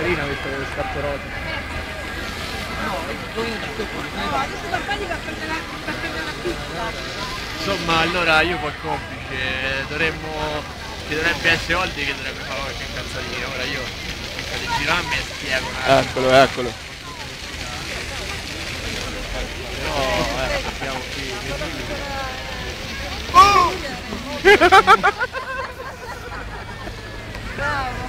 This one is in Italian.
carina questa con le scarpe rosa. Insomma, allora io col complice ci dovrebbe essere Oldi che dovrebbe fare qualche calzatina. Ora io cerco di girarmi e spiego un attimo. Eccolo, eccolo. Però siamo qui. Bravo!